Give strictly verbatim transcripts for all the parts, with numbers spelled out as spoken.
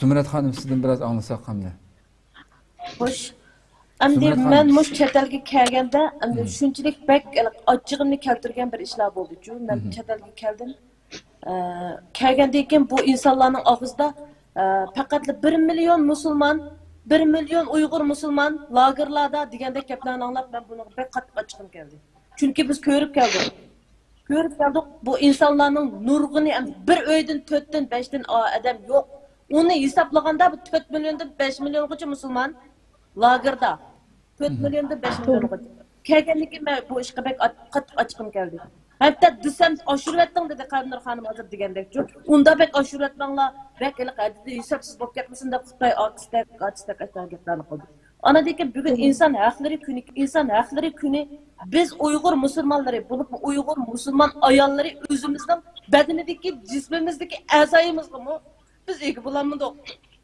Zümrət xanım sizdən biraz anlasaq qamda. Xoş. Əmdi mən muş çətelgə kəlgəndə əmdi şunçilik bək acığımni keltirgan bir işlər oldu. Çünki mən çətelgə keldim. Kəlgəndən keyin bu insanların ağızda faqat bir milyon musulman, bir milyon Uyğur musulman lagerlarda degəndə gaplarni anlab mən bunu bək qattiq açığım keldi. Çünki biz görüb keldik. Görüb keldik bu insanların nurg'ini bir öydən to'rtdan beshdan adam yo'q. Onu hesaplaganda bu to'rt milliondan besh milliongacha musulman lagerda. to'rt milliondan besh milliongacha. Kelganligi men bu ishga bek qattiq ochqim keldi. Hatta desam oshirvatding dedi Qadimir xonim hozir degandek. Unda bek oshirvatmanglar, bek haddi hisobsiz bo'lib ketmasin deb Xitoy artistak, artistak gaplarni qildi. Anadaki bugün insan hakları günü, insan hakları günü biz Uygur Müslümanları bulup Uygur Müslüman ayalları özümüzden bedenindeki, cismimizdeki azayımızla mı biz ilgi bulanmadık.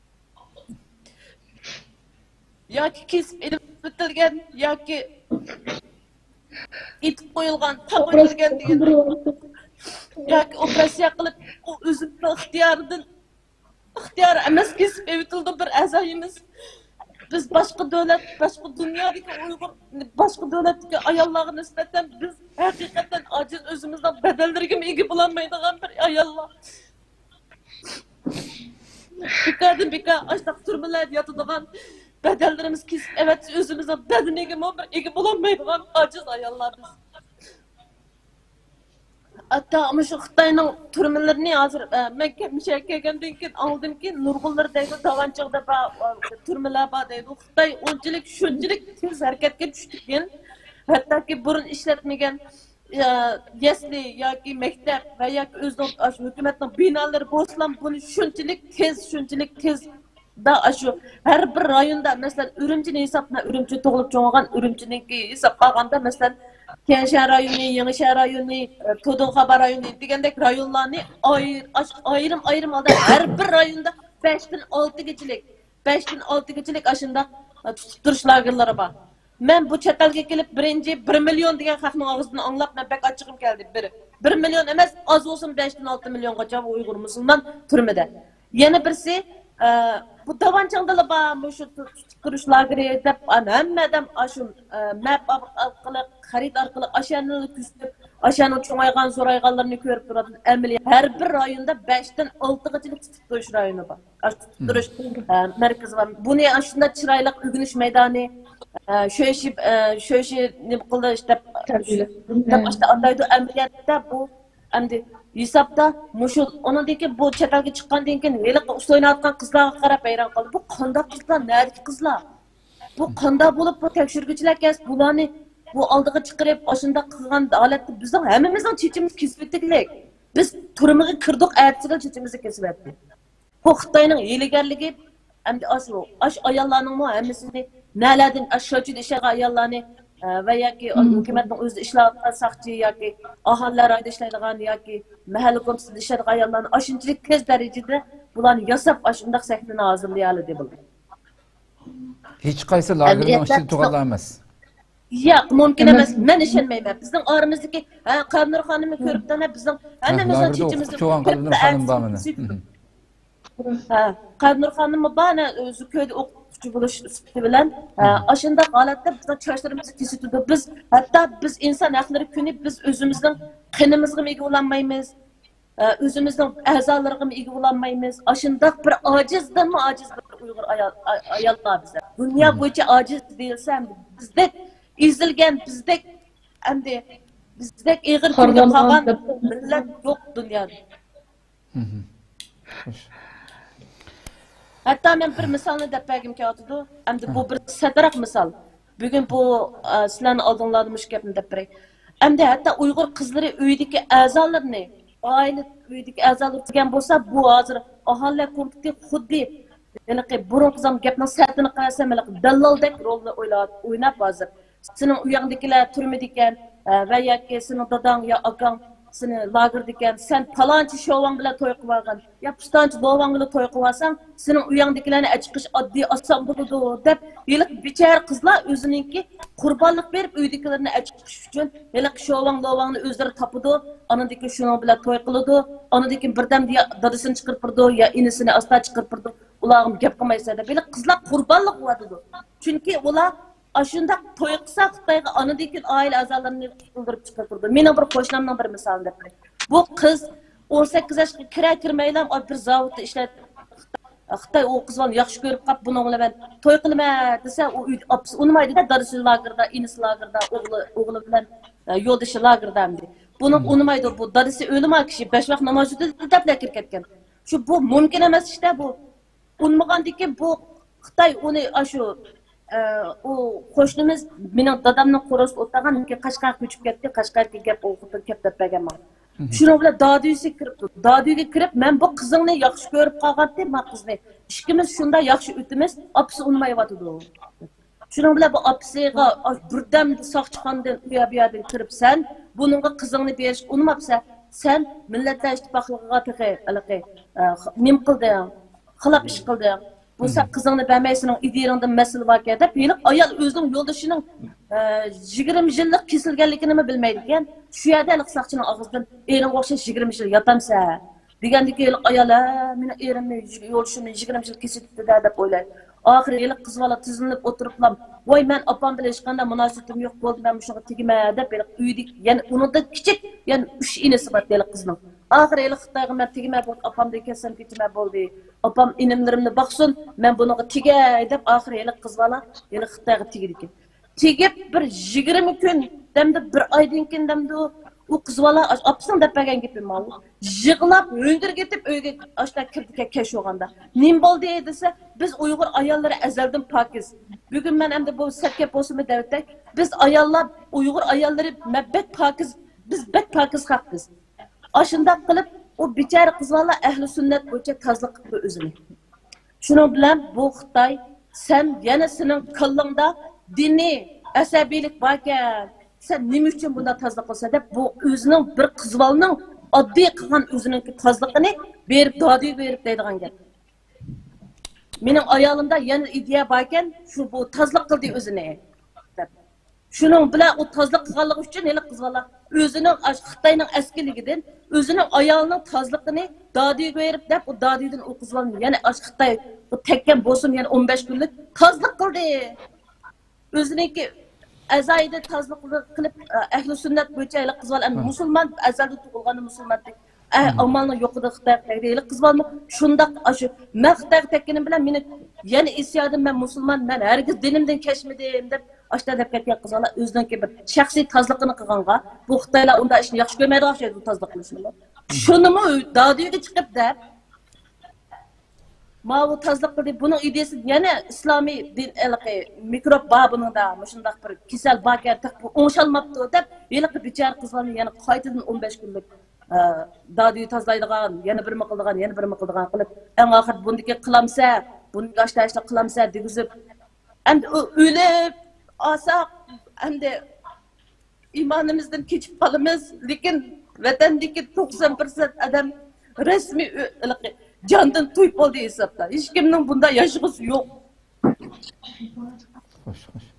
Ya ki kesip edip bitilgen, ya ki itip koyulgan, tam koyulgan diyen, ya ki operasyon kılıp o özümüzden ihtiyarından, ihtiyar emes kesip evitildi bir azayımız. Biz başka devlet, başka dünyadaki Uygur, başka devletteki ayallara nispeten biz hakikaten aciz özümüzden bedelleri gibi ilgi bulamaydıgan bir ayallar. Bikadan bika açlık türmeler yatıdıgan bedellerimiz kesip evet özümüzden bedeni gibi bir ilgi bulamaydıgan aciz ayallar biz. Hatta ama şu Xitayning türmelerini hazır men kelmişe kelgandan keyin aldım ki nurg'unlar deydi davanchig'da türmeler bor deydi. Xitoy unchalik shunchalik tez harakatga tushgan, hattoki burun ishlatmagan yasli yoki maktab va yoki o'zining hukumatning binolari bo'lsa buni shunchalik tez, shunchalik tez da shu har bir rayonda masalan Urumchini hisobla Urumchi tug'ilib cho'g'gan Urumchiniki hisob qilganda masalan Kenshan rayonu, Yangishan rayonu, To'donxabar rayonu degandek rayonlarni ayrim ayrim holda har bir rayonda beshdan oltigachilik, beshdan oltigachilik ashunda tutib turish lagerlari bor. Men bu chatalga kelib birinchi bir million degan xalqning og'zidan anglab men bek ochig'im keldi. Bir bir million emas, oz bo'lsin beshdan olti milliongacha Uyg'ur musulmon turmada. Yana birisi bu davanchangda bor shu tutib turish lageri deb hammadan shu map orqali xarid orqali ashani kuzatib ashani cho'ngaygan so'rayganlarni ko'rib turadi. Amaliy har bir rayonda beshdan oltigachilik tutib turish rayoni bor. Tutib turish markazi bor. Buni shunda chiroyli o'rganish maydoni shu ishi shu ishi nima qildi işte deb işte andaydi amaliyotda bu endi hisobda mushu onadagi bu chatalga chiqqandan keyin hali o'ynayotgan qizlarga qarab hayron qoldim. Bu qanday qizlar, nerdagi qizlar? Bu qanday bo'lib bu tekshiruvchilar kelib bularni bu oldiga chiqarib ashunda qilgan holatda bizning hammamizning chechimiz kesib etdik. Biz turmiga kirdik, ertasiga chechimizni kesib etdik. Bu Xitoyning hiylagarligi endi asl ash ayollarning hammasini nalardan ashyochi ishlagan ayollarni va yoki hukumatning o'zida ishlayotgan saqchi yoki aholilar oyda ishlaydigan yoki mahalla komissiyada ishlaydigan ayollarni ashunchalik tez darajada bularni yasab ashundaq sahnani hozirlay oladi bo'ldi. Hech qaysi lagerning ishini to'g'rilar emas. Yo'q, mumkin emas. Men ishonmayman. Bizning oramizdagi Qadimir xonimni ko'rib tana bizning hammamizning chechimizni cho'g'an Qadimir xonim bormi? Ha, Qadimir xonim bana o'zi ko'yda o'qituvchi bo'lish sifati bilan ashunda holatda bizning choshlarimizni kesitdi. Biz hatto biz inson haqlari kuni biz o'zimizning qinimizga ega bo'lmaymiz. O'zimizning a'zolariga ega bo'lmaymiz. Ashunda bir ojizdan ojiz bir Uyg'ur ayollar bizlar. Dunyo bo'yicha ojiz deyilsam bizdek ezilgan, bizdek endi bizdek ig'ir kunda qolgan millat yo'q dunyoda. Hatta men bir misolni deb bergim keldi. Endi bu bir satraq misol. Bugun bu sizlarning oldinglarda mush gapni deb beray. Endi hatta Uyg'ur qizlari uydagi a'zolarini, oila uydagi a'zolar degan bo'lsa, bu hozir aholi komiteti xuddi ya'ni burunqi zam gapning satini qarasam, dalloldek rolni o'ynab hozir. Sening uyingdagilar turmadi ekan va yoki sening dadang yo akang seni lagerda ekan, sen palonchi shovang bilan to'y qilib olgan, yo pistonchi dovang bilan to'y qilib olsang, sening uyingdagilarni achiqish oddiy oson bo'ladi deb, yiliq bichar qizlar o'ziningki qurbonlik berib uydagilarni achiqish uchun yiliq shovang dovangni o'zlari topadi, anadagi shuning bilan to'y qiladi, anadagi birdam dadasini chiqartirdi yo inisini asta chiqartirdi. ularga gap qilmaysa deb böyle qizlar qurbonlik qilyotidi. Chunki ular ashundaq to'y qilsa Xitoyga anadan oila a'zolarini qildirib chiqardi. Meni bir qo'shnimning bir misoli deb. Bu qiz o'n sakkiz yoshga kira kirmaylam bir zavodda ishlaydi. Xitoy o qizlarni yaxshi ko'rib qolib, buni bilan to'y qilma desa, u apsi unmaydi-da, darisi lagerda, inisi lagerda, o'g'li o'g'li bilan yo'ldoshi lagerda. Buni unmaydi, bu darisi o'lima kishi besh vaqt namoz o'qidi deb kirib ketgan. Shu bu mumkin emas ishda bu. Unmagandan keyin bu Xitoy uni shu o qo'shnimiz mening dadamning qo'rasida o'tirgan, keyin Qashqarga ko'chib ketdi, Qashqarga gap o'qitib kelib deb berganman. Şunu bile dadisi kirip, dadiga kirip, men bu kızını yaxşı görüp qalğandı, men qizni. İkimiz şunda yaxşı ütümüz, apsi unmayıvatıdı. Şunu bile bu apsiga birden sağ çıkandan uya buyadan kirip sen, bununla kızını beriş unmapsa, sen Milletler İttifaqlığıga teqi, alaqi, nim qıldın, xilaf iş qıldın. Bu sen kızını bermeysenin idirandan mesele var ki deb, yine ayal özünün yoldaşının yigirma yillik kesilganligini mi bilmaydigan, shu yerda saqchining og'zidan erim o'xshash yigirma yil yotamsa degandiki ayol meni erimni yo'lishimni yigirma yil kesilibdi deb o'ylaydi. Oxiri yil qiz bola tizilib o'tiriblam, voy men opam bilan hech qanday munosabatim yo'q bo'ldi, men shunga tegma deb uyda, ya'ni unida kichik, ya'ni uch inasi bor deylik qizning. Oxiri yil Xitoyga men tegma bo'ldi, opamdan kelsam ketma bo'ldi. Opam inimlarimni boqsin, men bunaqa tegay deb oxiri yil qiz bola yil Xitoyga tegdi. Tegib bir yigirma kun demdi bir oydan keyin demdi u qiz bola opsin deb bergan gapim mol. Yig'lab o'ndir ketib uyga ashta kirdi kesh o'g'anda. Nim bo'ldi desa, biz Uyg'ur ayollari azaldan pokiz. Bugun men endi bu sakep bo'lsa davlatda biz ayollar Uyg'ur ayollari mabbat pokiz, biz bet pokiz xalqmiz. Ashundaq qilib o bichara qiz bola ahli sunnat bo'yicha tozliq qildi o'zini. Shuning bilan bu Xitoy sen yana sening qillingda dini asabiylik barkan sen nima uchun bunda tozliq qilsa deb bu o'zining bir qizvolning oddiy qilgan o'zining tozliqini berib dodi berib deydigan gap. Mening ayolimda yana ideya barkan shu bu tozliq qildi o'zini deb. Shuning bilan u tozliq qilganligi uchun hali qizvolar o'zining Xitoyning askiligidan o'zining ayolining tozliqini dodi berib deb u dodidan u qizvolni yana Xitoy tekkan bo'lsin yana o'n besh kunlik tozliq qildi. O'ziniki azayda tozliq qilib ahli sunnat bo'yicha hali qizval musulmon azalda tug'ilgan musulmon amalni yo'qida Xitoy hali qizvalni shundaq shu men Xitoy tekkanim bilan meni yana isyodim men musulmon men hargiz dinimdan kechmadim deb ashta deb ketgan qizlar o'ziniki bir shaxsiy tozliqini qilganga bu Xitoylar unda ishni yaxshi ko'rmaydi o'xshaydi tozliq qilishni. Shunimi dodiga chiqib deb ma bu tozliq qildi. Buning ideyasi yana islomiy din ilqi mikrob babiningda shundaq bir kasal bakar o'ngshalmabdi deb yiliqi bichar qizlarni yana qaytadan o'n besh kunlik dodi tozlaydigan, yana bir qildigan, yana bir qildigan qilib eng oxir bundiki qilamsa, buni gashta qilamsa degizib endi o'lib asaq endi iymonimizdan kechib qolamiz, lekin vatandagi to'qson foiz odam rasmiy ilqi candan tuyup oldu hesapta. Hiç kiminin bunda yaşıgısı yok. Hoş hoş.